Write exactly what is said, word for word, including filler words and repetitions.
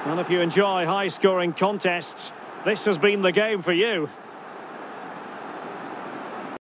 Well, if you enjoy high-scoring contests, this has been the game for you.